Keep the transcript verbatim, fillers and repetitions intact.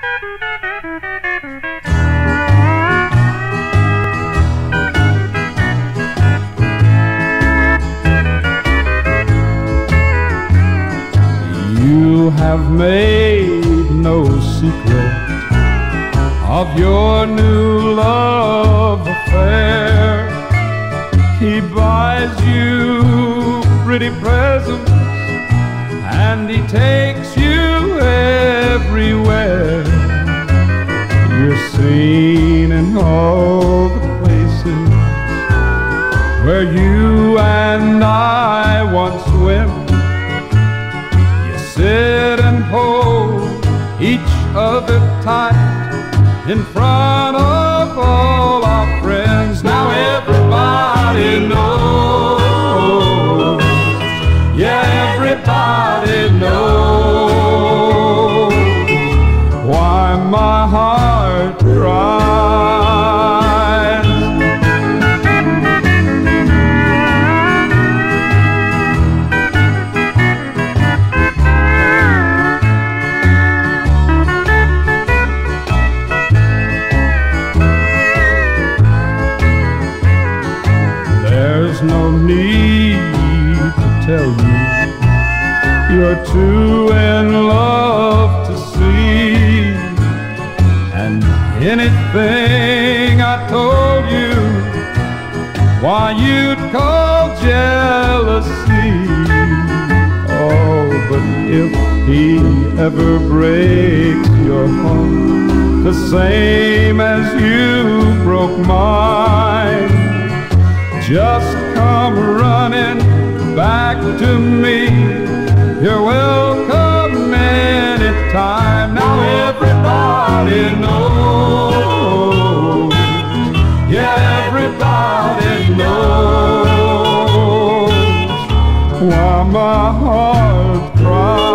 You have made no secret of your new love affair. He buys you pretty presents and he takes you everywhere. You're seen in all the places where you and I once went. Sit and hold each other tight in front of all our friends. Now everybody knows, yeah, everybody knows why my heart cries. There's no need to tell you, you're too in love to see. And anything I told you, why, you'd call jealousy. Oh, but if he ever breaks your heart the same as you broke mine, just come running back to me. You're welcome anytime. Now everybody knows, yeah, everybody knows why my heart cries.